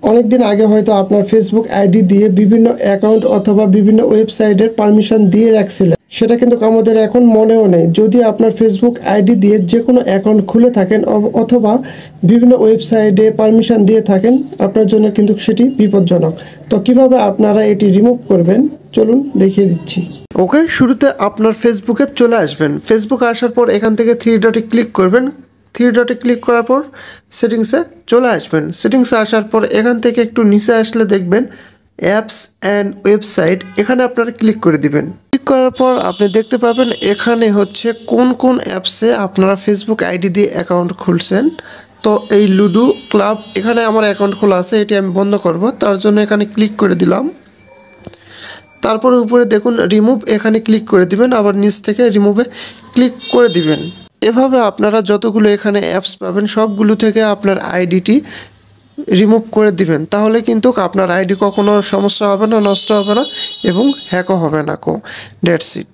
অনেকদিন আগে হয়তো আপনার ফেসবুক আইডি দিয়ে বিভিন্ন অ্যাকাউন্ট অথবা বিভিন্ন ওয়েবসাইটের পারমিশন দিয়ে রাখছিলেন, সেটা কিন্তু আমাদের এখন মনেও নেই। যদি আপনার ফেসবুক আইডি দিয়ে যে কোনো অ্যাকাউন্ট খুলে থাকেন অথবা বিভিন্ন ওয়েবসাইটে পারমিশন দিয়ে থাকেন, আপনার জন্য কিন্তু সেটি বিপজ্জনক। তো কিভাবে আপনারা এটি রিমুভ করবেন চলুন দেখিয়ে দিচ্ছি। ওকে, শুরুতে আপনার ফেসবুকে চলে আসবেন। ফেসবুকে আসার পর এখান থেকে থ্রি ডটে ক্লিক করবেন। থ্রি ডটে ক্লিক করার পর সেটিংসে চলে আসবেন। সেটিংসে আসার পর এখান থেকে একটু নিচে আসলে দেখবেন অ্যাপস অ্যান্ড ওয়েবসাইট, এখানে আপনারা ক্লিক করে দিবেন। ক্লিক করার পর আপনি দেখতে পাবেন এখানে হচ্ছে কোন কোন অ্যাপসে আপনারা ফেসবুক আইডি দিয়ে অ্যাকাউন্ট খুলছেন। তো এই লুডো ক্লাব, এখানে আমার অ্যাকাউন্ট খোলা আছে, এটি আমি বন্ধ করব, তার জন্য এখানে ক্লিক করে দিলাম। তারপর উপরে দেখুন রিমুভ, এখানে ক্লিক করে দিবেন, আবার নিচ থেকে রিমুভে ক্লিক করে দিবেন। এভাবে আপনারা যতগুলো এখানে অ্যাপস পাবেন সবগুলো থেকে আপনার আইডিটি রিমুভ করে দিবেন। তাহলে কিন্তু আপনার আইডি কখনো সমস্যা হবে না, নষ্ট হবে না এবং হ্যাকও হবে না। দ্যাটস ইট।